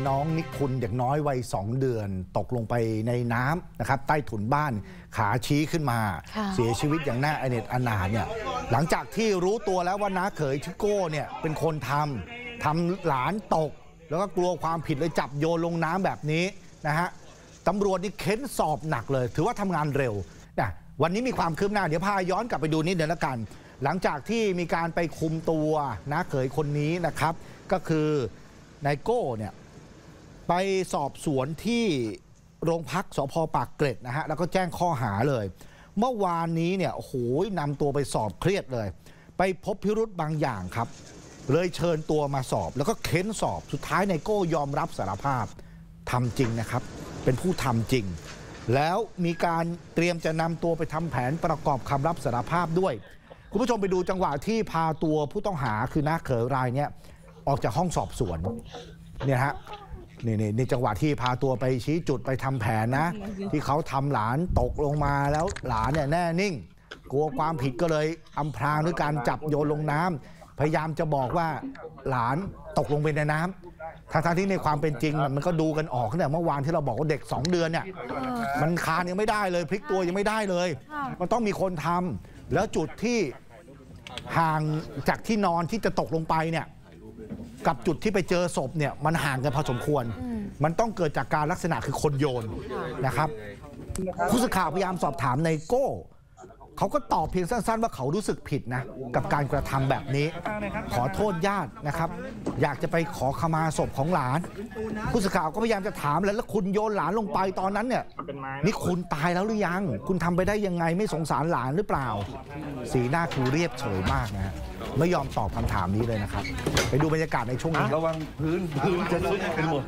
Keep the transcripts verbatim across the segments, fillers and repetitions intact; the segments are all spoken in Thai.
น้องนิคุณเด็กน้อยวัยสองเดือนตกลงไปในน้ำนะครับใต้ถุนบ้านขาชี้ขึ้นมาเสียชีวิตอย่างน่าอเนจอนาถเนี่ยหลังจากที่รู้ตัวแล้วว่าน้าเขยชิโก้เนี่ยเป็นคนทำทำหลานตกแล้วก็กลัวความผิดเลยจับโยนลงน้ำแบบนี้นะฮะตำรวจนี่เค้นสอบหนักเลยถือว่าทำงานเร็วนะวันนี้มีความคืบหน้าเดี๋ยวพาย้อนกลับไปดูนิดเดียวละกันหลังจากที่มีการไปคุมตัวน้าเขยคนนี้นะครับก็คือนายโก้เนี่ยไปสอบสวนที่โรงพักสภ.ปากเกร็ดนะฮะแล้วก็แจ้งข้อหาเลยเมื่อวานนี้เนี่ยโอ้โหนำตัวไปสอบเครียดเลยไปพบพิรุธบางอย่างครับเลยเชิญตัวมาสอบแล้วก็เค้นสอบสุดท้ายนายโก้ยอมรับสารภาพทำจริงนะครับเป็นผู้ทำจริงแล้วมีการเตรียมจะนำตัวไปทำแผนประกอบคำรับสารภาพด้วยคุณผู้ชมไปดูจังหวะที่พาตัวผู้ต้องหาคือน้าเขยรายเนี่ยออกจากห้องสอบสวนเนี่ยฮะนี่นี่ในจังหวะที่พาตัวไปชี้จุดไปทำแผนนะที่เขาทำหลานตกลงมาแล้วหลานเนี่ยแน่นิ่งกลัวความผิดก็เลยอำพรางด้วยการจับโยนลงน้ำพยายามจะบอกว่าหลานตกลงไปในน้ำทั้งที่ในความเป็นจริงมันก็ดูกันออกเนี่ยเมื่อวานที่เราบอกว่าเด็กสองเดือนเนี่ยมันคานยังไม่ได้เลยพลิกตัวยังไม่ได้เลยมันต้องมีคนทำแล้วจุดที่ห่างจากที่นอนที่จะตกลงไปเนี่ยกับจุดที่ไปเจอศพเนี่ยมันห่างกันพอสมควรมันต้องเกิดจากการลักษณะคือคนโยนนะครับผู้สื่อข่าวพยายามสอบถามไนโก้เขาก็ตอบเพียงสั้นๆว่าเขารู้สึกผิดนะกับการกระทำแบบนี้ขอโทษญาตินะครับอยากจะไปขอขมาศพของหลานผู้สื่อข่าวก็พยายามจะถามแล้วแล้วคุณโยนหลานลงไปตอนนั้นเนี่ยนี่คุณตายแล้วหรือยังคุณทำไปได้ยังไงไม่สงสารหลานหรือเปล่าสีหน้าคือเรียบเฉยมากนะฮะไม่ยอมตอบคำถามนี้เลยนะครับไปดูบรรยากาศในช่วงนี้ระวังพื้นพื้นจะซุดเป็นหมด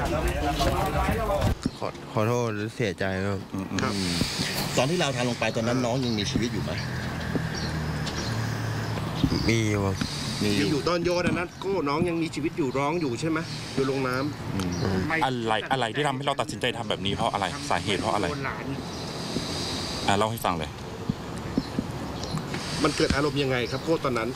ขอขอโทษหรือเสียใจครับตอนที่เราทำลงไปตอนนั้นน้องยังมีชีวิตอยู่ไหมมีอยู่มีอยู่ตอนโยนนั้นก็น้องยังมีชีวิตอยู่ร้องอยู่ใช่ไหมอยู่ลงน้ำอะไรอะไรที่ทำให้เราตัดสินใจทำแบบนี้เพราะอะไรสาเหตุเพราะอะไรอ่าเล่าให้ฟังเลยมันเกิดอารมณ์ยังไงครับโก้ตอนนั้น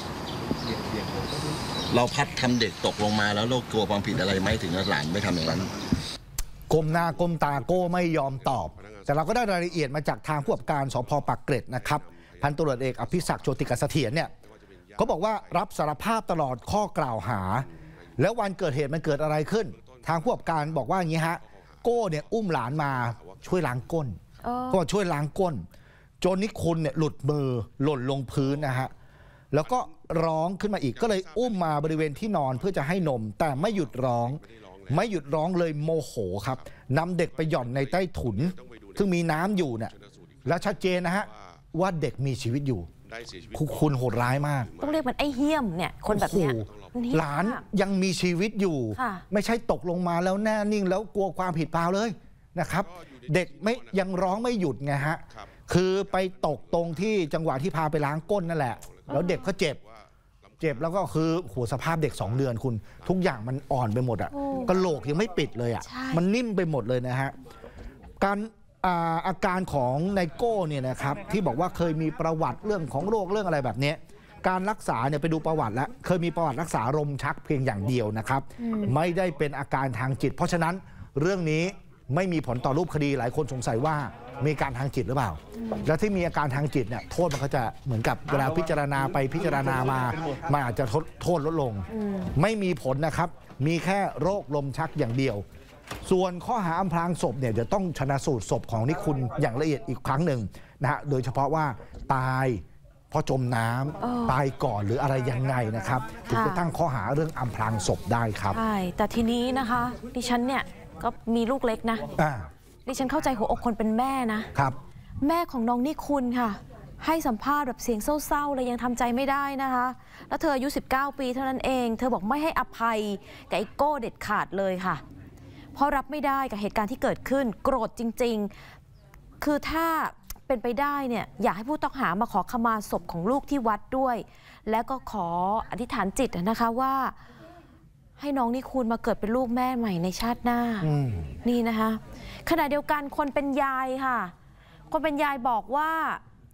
เราพัดทำเด็กตกลงมาแล้วเรากลัวความผิดอะไรไหมถึงหลานไม่ทำอย่างนั้นก้มหน้าก้มตาโก้ไม่ยอมตอบแต่เราก็ได้รายละเอียดมาจากทางผู้กำกับการสภ.ปากเกร็ดนะครับพันตำรวจเอกอภิศักดิ์โชติกเสถียรเนี่ยเขาบอกว่ารับสารภาพตลอดข้อกล่าวหาแล้ววันเกิดเหตุมันเกิดอะไรขึ้นทางผู้กำกับการบอกว่าอย่างนี้ฮะโก้เนี่ยอุ้มหลานมาช่วยล้างก้นก็ช่วยล้างก้นจนนิคุณเนี่ยหลุดมือหล่นลงพื้นนะฮะแล้วก็ร้องขึ้นมาอีกก็เลยอุ้มมาบริเวณที่นอนเพื่อจะให้นมแต่ไม่หยุดร้องไม่หยุดร้องเลยโมโหครับนำเด็กไปหย่อนในใต้ถุนซึ่งมีน้ำอยู่เนี่ยแล้วชัดเจนนะฮะว่าเด็กมีชีวิตอยู่คุณโหดร้ายมากต้องเรียกมันไอ้เหี้ยมเนี่ยคนแบบนี้หลานยังมีชีวิตอยู่ไม่ใช่ตกลงมาแล้วแน่นิ่งแล้วกลัวความผิดเปล่าเลยนะครับเด็กไม่ยังร้องไม่หยุดไงฮะคือไปตกตรงที่จังหวะที่พาไปล้างก้นนั่นแหละแล้วเด็กก็เจ็บเจ็บแล้วก็คือหัวสภาพเด็กสองเดือนคุณทุกอย่างมันอ่อนไปหมดอ่ะกระโหลกยังไม่ปิดเลยอ่ะมันนิ่มไปหมดเลยนะฮะการอาอาการของไนโก้เนี่ยนะครับที่บอกว่าเคยมีประวัติเรื่องของโรคเรื่องอะไรแบบนี้การรักษาเนี่ยไปดูประวัติแล้วเคยมีประวัติรักษาลมชักเพียงอย่างเดียวนะครับไม่ได้เป็นอาการทางจิตเพราะฉะนั้นเรื่องนี้ไม่มีผลต่อรูปคดีหลายคนสงสัยว่ามีการทางจิตหรือเปล่าแล้วที่มีอาการทางจิตเนี่ยโทษมันก็จะเหมือนกับเวลาพิจารณาไปพิจารณามามันอาจจะโทษลดลงไม่มีผลนะครับมีแค่โรคลมชักอย่างเดียวส่วนข้อหาอำพรางศพเนี่ยเดี๋ยวต้องชนะสูตรศพของนิคุณอย่างละเอียดอีกครั้งหนึ่งนะฮะโดยเฉพาะว่าตายเพราะจมน้ำตายก่อนหรืออะไรยังไงนะครับถึงจะตั้งข้อหาเรื่องอำพรางศพได้ครับใช่แต่ทีนี้นะคะดิฉันเนี่ยก็มีลูกเล็กนะดิฉันเข้าใจหัวอกคนเป็นแม่นะครับแม่ของน้องนิคุณค่ะให้สัมภาษณ์แบบเสียงเศร้าๆเลยยังทำใจไม่ได้นะคะแล้วเธออายุสิบเก้าปีเท่านั้นเองเธอบอกไม่ให้อภัยกับไอ้โก้เด็ดขาดเลยค่ะเพราะรับไม่ได้กับเหตุการณ์ที่เกิดขึ้นโกรธจริงๆคือถ้าเป็นไปได้เนี่ยอยากให้ผู้ต้องหามาขอขมาศพของลูกที่วัดด้วยแล้วก็ขออธิษฐานจิตนะคะว่าให้น้องนิคุณมาเกิดเป็นลูกแม่ใหม่ในชาติหน้านี่นะคะขณะเดียวกันคนเป็นยายค่ะคนเป็นยายบอกว่า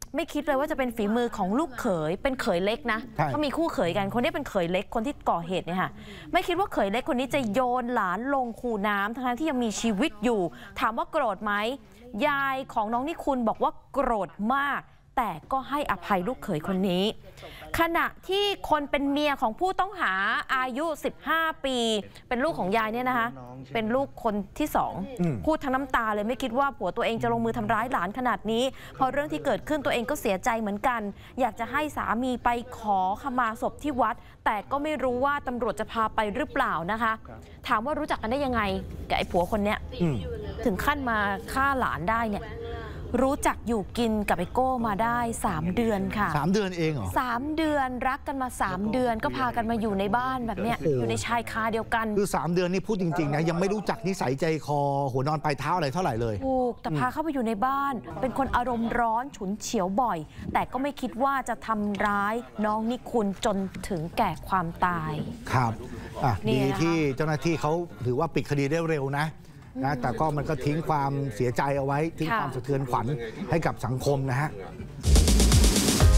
ไม่คิดเลยว่าจะเป็นฝีมือของลูกเขยเป็นเขยเล็กนะเขามีคู่เขยกันคนนี้เป็นเขยเล็กคนที่ก่อเหตุเนี่ยค่ะไม่คิดว่าเขยเล็กคนนี้จะโยนหลานลงคูน้ำทั้งที่ยังมีชีวิตอยู่ถามว่าโกรธไหมยายของน้องนิคุณบอกว่าโกรธมากแต่ก็ให้อภัยลูกเขยคนนี้ขณะที่คนเป็นเมียของผู้ต้องหาอายุสิบห้าปีเป็นลูกของยายเนี่ยนะคะเป็นลูกคนที่สองพูดทั้งน้ำตาเลยไม่คิดว่าผัวตัวเองจะลงมือทำร้ายหลานขนาดนี้พอเรื่องที่เกิดขึ้นตัวเองก็เสียใจเหมือนกันอยากจะให้สามีไปขอขมาศพที่วัดแต่ก็ไม่รู้ว่าตำรวจจะพาไปหรือเปล่านะคะถามว่ารู้จักกันได้ยังไงกับไอ้ผัวคนเนี้ยถึงขั้นมาฆ่าหลานได้เนี่ยรู้จักอยู่กินกับไอโก้มาได้สามเดือนค่ะสามเดือนเองเหรอสามเดือนรักกันมาสามเดือนก็พากันมาอยู่ในบ้านแบบเนี้ยอยู่ในชายคาเดียวกันคือสามเดือนนี่พูดจริงๆนะยังไม่รู้จักนิสัยใจคอหัวนอนปลายเท้าอะไรเท่าไหร่เลยถูกแต่พาเข้าไปอยู่ในบ้านเป็นคนอารมณ์ร้อนฉุนเฉียวบ่อยแต่ก็ไม่คิดว่าจะทำร้ายน้องนิคุณจนถึงแก่ความตายครับอ่ะดีที่เจ้าหน้าที่เขาถือว่าปิดคดีได้เร็วนะนะแต่ก็มันก็ทิ้งความเสียใจเอาไว้ทิ้งความสะเทือนขวัญให้กับสังคมนะฮะ